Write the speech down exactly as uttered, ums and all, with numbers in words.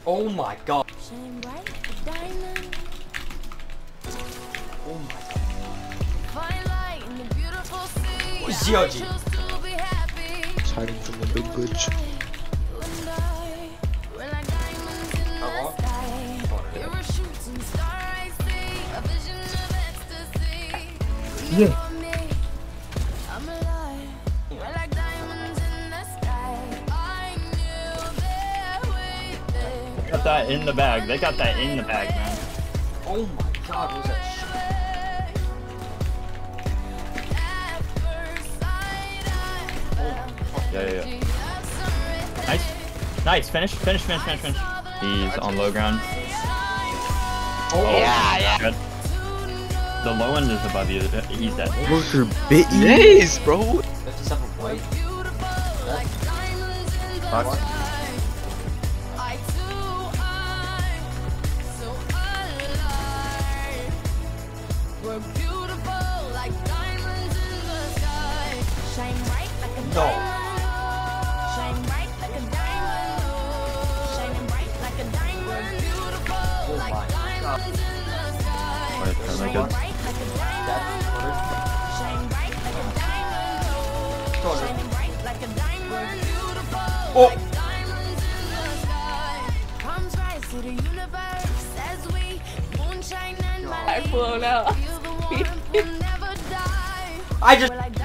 Oh my god. Shine bright like a diamond. Oh my god. Fine light in the beautiful sea. What's I Georgie? choose to be happy. It's hiding from the big bridge. You and I, we're like diamonds in the Uh-huh. sky. You're a shooting star I see, a vision of ecstasy. You Yeah. and me, I'm alive. We're like diamonds in the sky. I knew that we did. Got that in the bag. They got that in the bag, man. Oh my god, what was that shit? Yeah, yeah, yeah. Nice. Nice. Finish, finish, finish, finish, finish. He's on low ground. Oh, Yeah, yeah. Good. The low end is above you. He's dead. Worker bit you? Yes, bro. That's just something white. Fuck. We're beautiful like diamonds in the sky. Shine bright like a No. diamond. Shine bright like a diamond. Shining bright like a diamond. We're beautiful like my diamonds in the sky. Wait, are they Shine good? bright like a diamond. Shine bright like a diamond. Corner. Shining bright like a diamond. We're beautiful Oh. like diamonds in the sky. Comes rise to the universe as we moonshine and God. light. I blown out. Feel the warmth, we'll never die. I just. We're like